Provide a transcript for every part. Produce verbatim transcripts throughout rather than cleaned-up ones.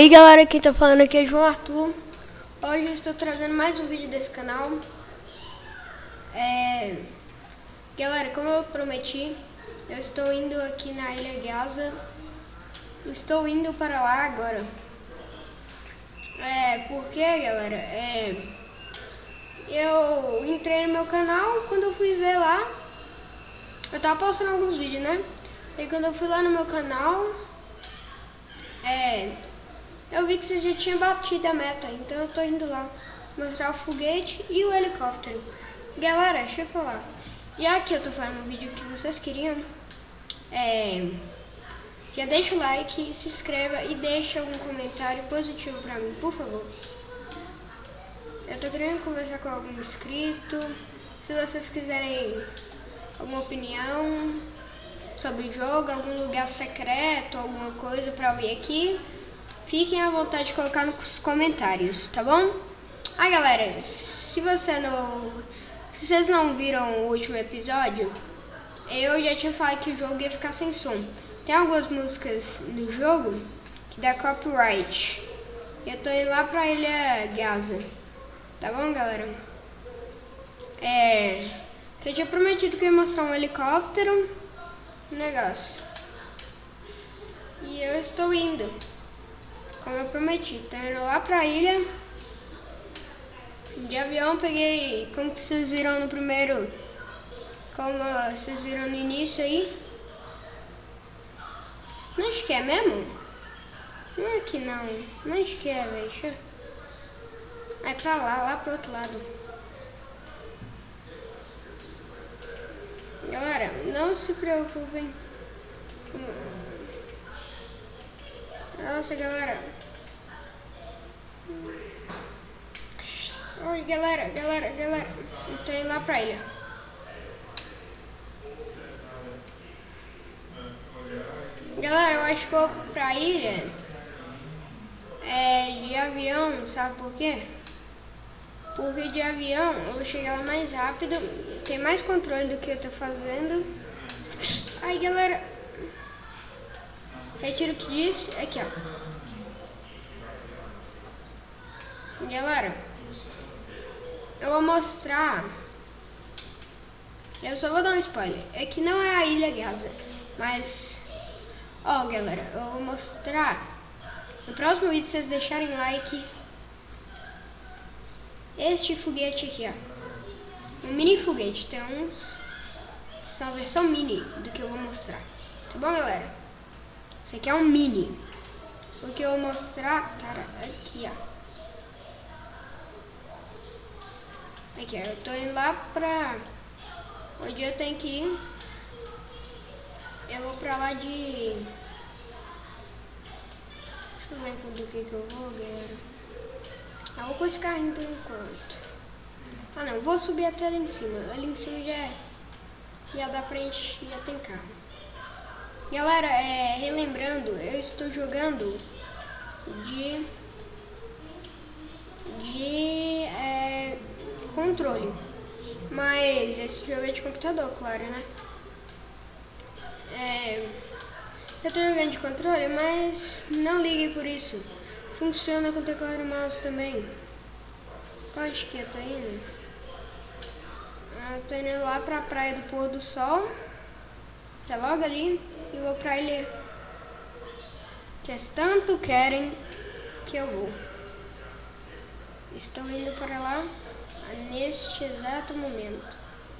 aí galera, quem tá falando aqui é João Arthur. Hoje eu estou trazendo mais um vídeo desse canal. É... Galera, como eu prometi, eu estou indo aqui na Ilha Gaza. Estou indo para lá agora. É, porque galera, é... eu entrei no meu canal, quando eu fui ver lá, eu tava postando alguns vídeos, né? E quando eu fui lá no meu canal, é... eu vi que você já tinha batido a meta, então eu tô indo lá mostrar o foguete e o helicóptero. Galera, deixa eu falar, já que eu tô fazendo um vídeo que vocês queriam, é, já deixa o like, se inscreva e deixa um comentário positivo pra mim, por favor. Eu tô querendo conversar com algum inscrito. Se vocês quiserem alguma opinião sobre o jogo, algum lugar secreto, alguma coisa pra eu vir aqui, fiquem à vontade de colocar nos comentários, tá bom? Ah, galera, se você não, se vocês não viram o último episódio, eu já tinha falado que o jogo ia ficar sem som. Tem algumas músicas no jogo que dá copyright. Eu tô indo lá pra Ilha Gaza, tá bom, galera? É, eu tinha prometido que eu ia mostrar um helicóptero, um negócio. E eu estou indo, como eu prometi, tô indo lá pra ilha. De avião peguei, como que vocês viram no primeiro, como vocês viram no início aí. Não acho que é mesmo? Não é aqui não, não acho que é, velho. Deixa eu... É pra lá, lá pro outro lado. Galera, não se preocupem. Nossa, galera. Oi, galera, galera, galera. Eu tô indo lá pra ilha. Galera, eu acho que eu vou pra ilha é, de avião, sabe por quê? Porque de avião eu vou chegar lá mais rápido, tem mais controle do que eu tô fazendo. Ai, galera. Retiro o que disse. Aqui, ó. Galera, eu vou mostrar. Eu só vou dar um spoiler. É que não é a Ilha Gaza, mas... Ó, galera, eu vou mostrar. No próximo vídeo, vocês deixarem like. Este foguete aqui, ó. Um mini foguete. Tem uns... Essa é uma versão mini do que eu vou mostrar. Tá bom, galera? Isso aqui é um mini. O que eu vou mostrar, cara, aqui, ó. Aqui, ó. Eu tô indo lá pra... onde eu tenho que ir. Eu vou pra lá de... Deixa eu ver do que que eu vou, galera. Eu vou com esse carrinho por enquanto. Ah, não. Vou subir até ali em cima. Ali em cima já é... Já dá pra gente... Já tem carro. Galera, é, relembrando, eu estou jogando de... De... É, controle. Mas esse jogo é de computador, claro, né? É, eu tô jogando de controle, mas não ligue por isso. Funciona com teclado e mouse também. Onde que eu tô indo? Eu tô indo lá pra praia do pôr do sol, que é logo ali, e vou pra ilha que eles tanto querem que eu vou. Estou indo para lá neste exato momento.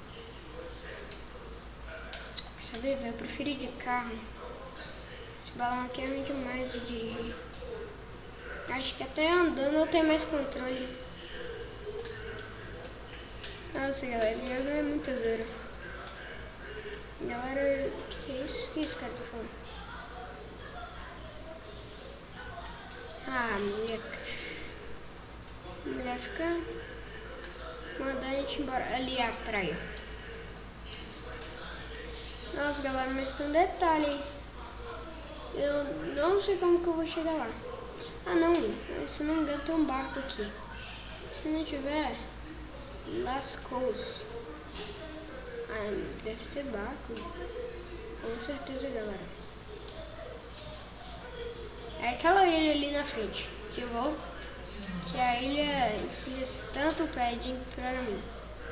Sabe, velho, eu prefiro ir de carro. Esse balão aqui é ruim demais de dirigir. Acho que até andando eu tenho mais controle. Nossa, galera, esse jogo é muito duro. Galera, o que, que é isso? O que esse cara tá falando? Ah, mulher. Mulher fica mandando a gente embora. Ali é a praia. Nossa, galera, mas tem um detalhe. Eu não sei como que eu vou chegar lá. Ah, não. Se não me engano, tem um barco aqui. Se não tiver, lascou-se. Ah, deve ter barco. Com certeza, galera. é aquela ilha ali na frente. Que eu vou. Que a ilha fez tanto pedem pra mim.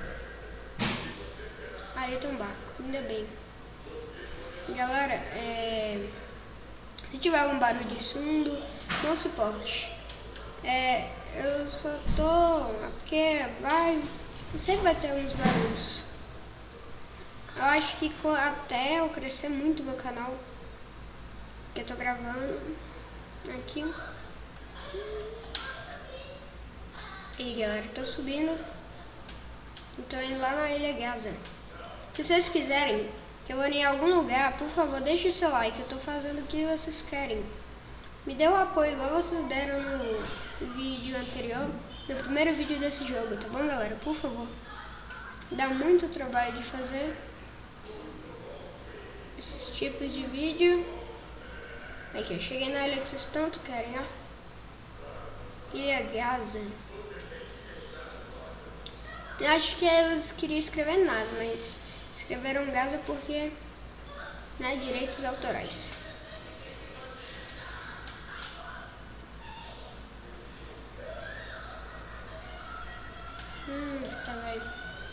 Ali tem um barco, ainda bem. Galera, é... se tiver algum barulho de fundo, não suporte. É, eu só tô... porque vai... sempre vai ter uns barulhos. Eu acho que até eu crescer muito meu canal, que eu tô gravando aqui. E aí, galera, tô subindo. Tô indo lá na Ilha Gaza. Se vocês quiserem que eu vá em algum lugar, por favor, deixe o seu like. Eu tô fazendo o que vocês querem. Me dê o apoio igual vocês deram no vídeo anterior, no primeiro vídeo desse jogo, tá bom, galera? Por favor. Dá muito trabalho de fazer esses tipos de vídeo. Aqui, eu cheguei na ilha que vocês tanto querem, ó. Ilha Gaza. Eu acho que eles queriam escrever NASA, mas escreveram Gaza porque, né, direitos autorais. Hum, isso vai.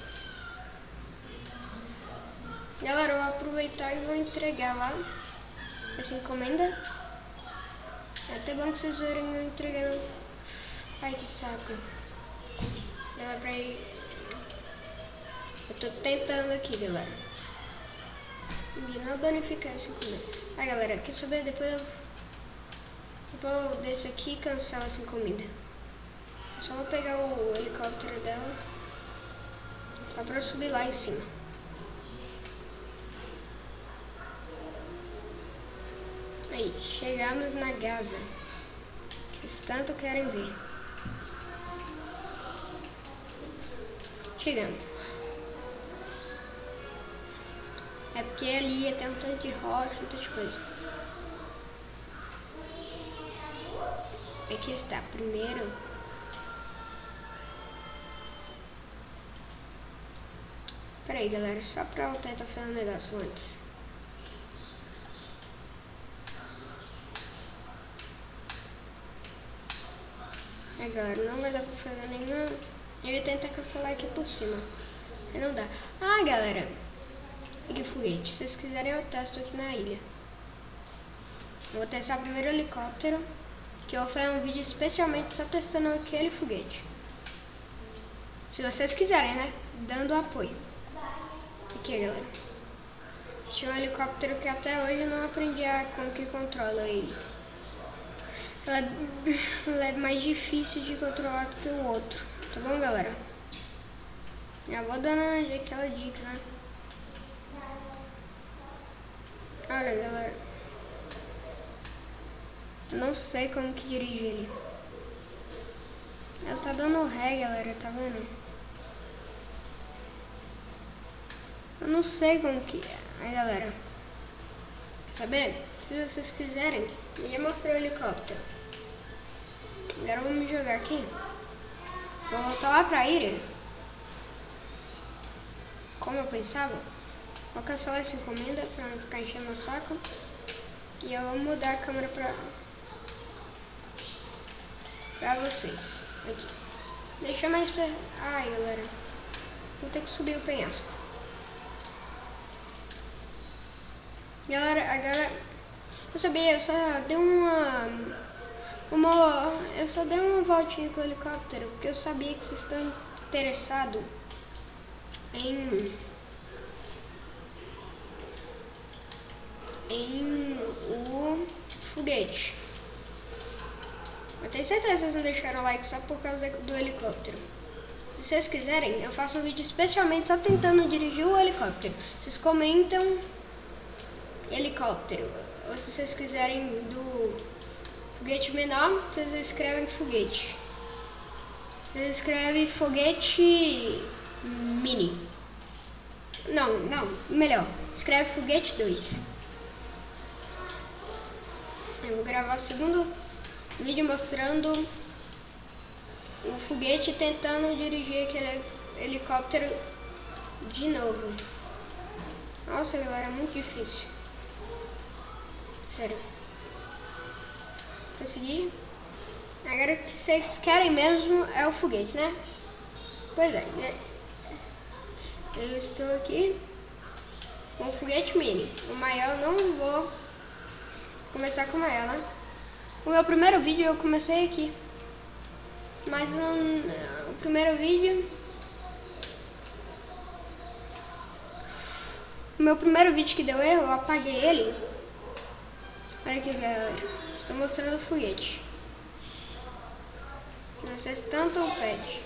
Galera, eu vou aproveitar e vou entregar lá essa encomenda. É até bom que vocês verem eu entregando. Ai, que saco. Galera, pra ir. Eu tô tentando aqui, galera. De não danificar essa encomenda. Ai, galera, quer saber? Depois eu, depois eu desço aqui e cancelo essa encomenda. Eu só vou pegar o helicóptero dela. Só pra eu subir lá em cima. Aí, chegamos na Gaza. Que vocês tanto querem ver. Chegamos. É porque ali tem um tanto de rocha, um tanto de coisa. Aqui está, primeiro. Pera aí, galera, só pra eu tentar fazer um negócio antes. É, galera, não vai dar pra fazer nenhum. Eu ia tentar cancelar aqui por cima. Mas não dá. Ah, galera. Aqui foguete. Se vocês quiserem eu testo aqui na ilha. Eu vou testar primeiro o helicóptero. Que eu vou fazer um vídeo especialmente só testando aquele foguete. Se vocês quiserem, né? Dando apoio. Aqui, galera. Tinha um helicóptero que até hoje eu não aprendi a como que controla ele. Ela é, ela é mais difícil de controlar do que o outro. Tá bom, galera? Já vou dando aquela dica, né? Olha, galera. Eu não sei como que dirige ele. Ela tá dando ré, galera. Tá vendo? Eu não sei como que é. Aí, galera. Quer saber? Se vocês quiserem, eu já mostrei o helicóptero. Agora eu vou me jogar aqui. Vou voltar lá pra ilha. Como eu pensava. Vou cancelar essa encomenda pra não ficar enchendo o saco. E eu vou mudar a câmera pra, pra vocês. Aqui. Deixa mais pra... Ai, galera. Vou ter que subir o penhasco. Galera, agora... Eu sabia, eu só dei uma... Uma, eu só dei uma voltinha com o helicóptero, porque eu sabia que vocês estão interessados em, em o foguete. Eu tenho certeza que vocês não deixaram o like só por causa do helicóptero. Se vocês quiserem, eu faço um vídeo especialmente só tentando dirigir o helicóptero. Vocês comentam helicóptero. Ou se vocês quiserem do... foguete menor, vocês escrevem foguete. Vocês escrevem foguete mini. Não, não, melhor. Escreve foguete dois. Eu vou gravar o segundo vídeo mostrando o foguete tentando dirigir aquele helicóptero de novo. Nossa, galera, é muito difícil. Sério. Consegui. Agora o que vocês querem mesmo é o foguete, né? Pois é, né? Eu estou aqui com o foguete mini. O maior não vou começar com o maior, né? O meu primeiro vídeo eu comecei aqui. Mas um, o primeiro vídeo... O meu primeiro vídeo que deu erro, eu apaguei ele. Olha aqui, galera. Estou mostrando o foguete. Que vocês tanto pedem.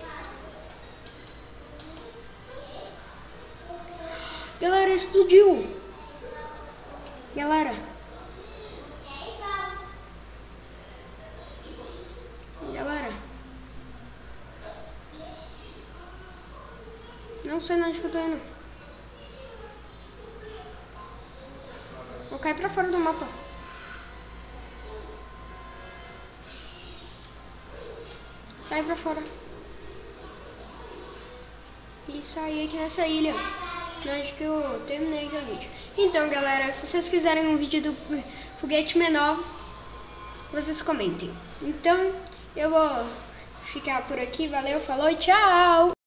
Galera, explodiu. Galera. Galera. Não sei onde que eu tô indo. Vou cair pra fora do mapa. Cai pra fora. E sair aqui nessa ilha. Onde que eu terminei aqui o vídeo. Então, galera, se vocês quiserem um vídeo do foguete menor, vocês comentem. Então, eu vou ficar por aqui. Valeu, falou e tchau!